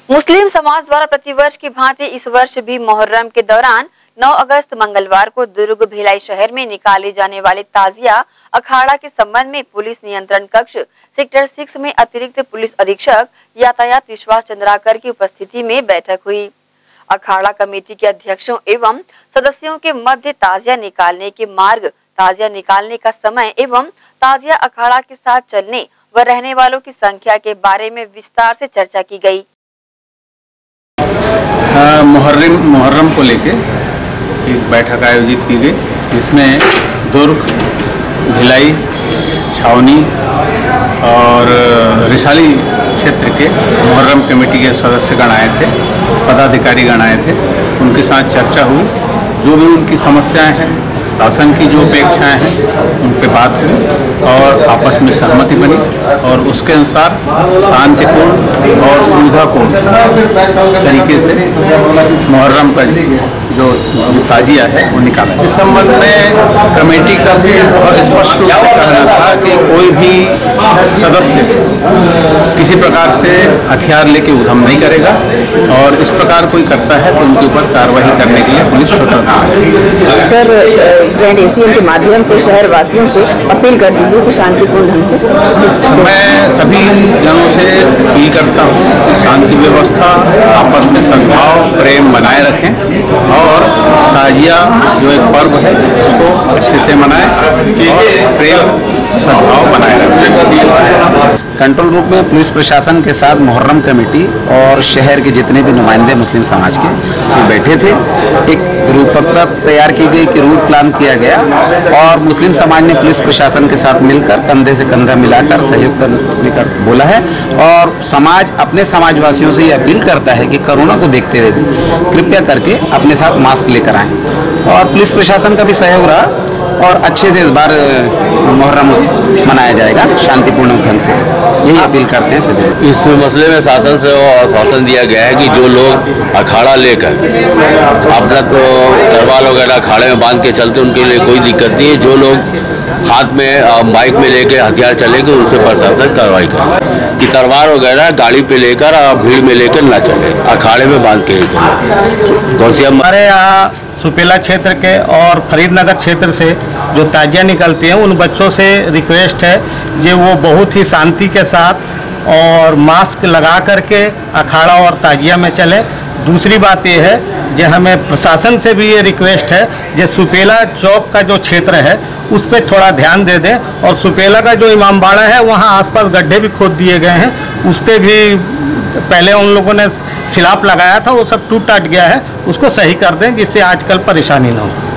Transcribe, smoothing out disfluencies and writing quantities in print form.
मुस्लिम समाज द्वारा प्रतिवर्ष की भांति इस वर्ष भी मोहर्रम के दौरान 9 अगस्त मंगलवार को दुर्ग भिलाई शहर में निकाले जाने वाले ताजिया अखाड़ा के संबंध में पुलिस नियंत्रण कक्ष सेक्टर 6 में अतिरिक्त पुलिस अधीक्षक यातायात विश्वास चंद्राकर की उपस्थिति में बैठक हुई। अखाड़ा कमेटी के अध्यक्षों एवं सदस्यों के मध्य ताजिया निकालने के मार्ग, ताजिया निकालने का समय एवं ताजिया अखाड़ा के साथ चलने व रहने वालों की संख्या के बारे में विस्तार से चर्चा की गई। मुहर्रम को लेके एक बैठक आयोजित की गई, जिसमें दुर्ग, भिलाई, छावनी और रिसाली क्षेत्र के मुहर्रम कमेटी के सदस्यगण आए थे, पदाधिकारीगण आए थे। उनके साथ चर्चा हुई, जो भी उनकी समस्याएं हैं, शासन की जो अपेक्षाएं हैं, उन पर बात हुई और आपस में सहमति बनी और उसके अनुसार शांतिपूर्ण और सुविधापूर्ण तरीके से मुहर्रम का जो ताजिया है वो निकाला। इस संबंध में कमेटी का भी बहुत स्पष्ट रूप से कहना था कि कोई भी सदस्य किसी प्रकार से हथियार लेके उधम नहीं करेगा और इस प्रकार कोई करता है तो उनके ऊपर कार्रवाई करने के लिए पुलिस स्वतंत्र है। सर, ग्रैंड एशियन के माध्यम से शहर वासियों से अपील कर दीजिए कि शांतिपूर्ण ढंग से। मैं सभी जनों से अपील करता हूँ कि शांति व्यवस्था, आपस में सद्भाव, प्रेम बनाए रखें और ताजिया जो एक पर्व है उसको अच्छे से मनाएं और प्रेम सद्भाव बनाए रखें। कंट्रोल रूम में पुलिस प्रशासन के साथ मुहर्रम कमेटी और शहर के जितने भी नुमाइंदे मुस्लिम समाज के वो बैठे थे। एक रूपरेखा तैयार की गई कि रूट प्लान किया गया और मुस्लिम समाज ने पुलिस प्रशासन के साथ मिलकर कंधे से कंधा मिलाकर सहयोग करने का बोला है और समाज अपने समाजवासियों से ये अपील करता है कि कोरोना को देखते हुए भी कृपया करके अपने साथ मास्क लेकर आएँ और पुलिस प्रशासन का भी सहयोग रहा और अच्छे से इस बार मुहर्रम मनाया जाएगा शांतिपूर्ण ढंग से, यही अपील करते हैं सभी। इस मसले में शासन से आश्वासन दिया गया है कि जो लोग अखाड़ा लेकर अपना तो तलवार वगैरह अखाड़े में बांध के चलते उनके लिए कोई दिक्कत नहीं है। जो लोग हाथ में बाइक में लेकर हथियार चलेंगे उनसे प्रशासन कार्रवाई करे कि तलवार वगैरह गाड़ी पे लेकर भीड़ में लेकर ना चले, अखाड़े में बांध के ही चले। हमारे यहाँ सुपेला क्षेत्र के और फरीदनगर क्षेत्र से जो ताजिया निकलती हैं उन बच्चों से रिक्वेस्ट है जो वो बहुत ही शांति के साथ और मास्क लगा करके अखाड़ा और ताजिया में चले। दूसरी बात ये है जो हमें प्रशासन से भी ये रिक्वेस्ट है जो सुपेला चौक का जो क्षेत्र है उस पर थोड़ा ध्यान दे दें और सुपेला का जो इमामबाड़ा है वहाँ आसपास गड्ढे भी खोद दिए गए हैं, उस पर भी पहले उन लोगों ने सिलाप लगाया था, वो सब टूट टाट गया है, उसको सही कर दें जिससे आजकल परेशानी ना हो।